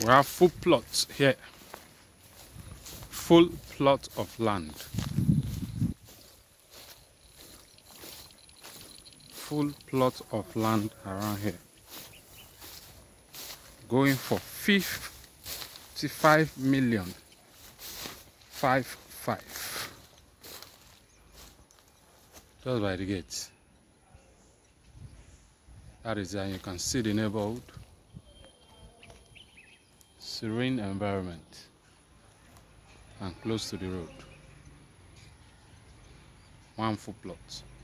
We have full plots here. Full plot of land. Full plot of land around here. Going for 55 million. 55. Just by the gates. That is how you can see the neighborhood. Serene environment and close to the road. One full plot.